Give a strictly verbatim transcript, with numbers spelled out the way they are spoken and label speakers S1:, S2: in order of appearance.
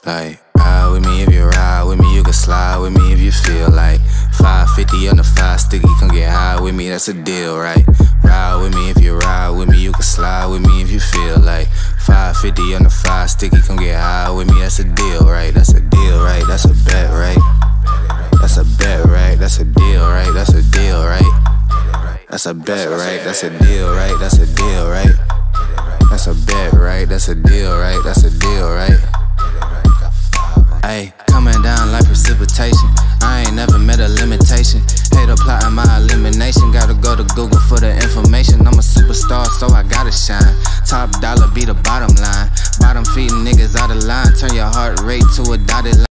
S1: Like, ride with me if you ride with me, you can slide with me if you feel like five fifty on the five sticky, come get high with me, that's a deal, right? Ride with me if you ride with me, you can slide with me if you feel like five fifty on the five sticky, come get high with me, that's a deal, right? That's a deal, right? That's a bet, right? That's a bet, right? That's a deal, right? That's a deal, right? That's a bet, right? That's a deal, right? That's a deal, right? That's a bet, right? That's a deal, right? That's a deal, right? Ayy, coming down like precipitation. I ain't never met a limitation. Hate plotting my elimination. Gotta go to Google for the information. I'm a superstar, so I gotta shine. Top dollar be the bottom line. Bottom feeding niggas out of line. Turn your heart rate to a dotted line.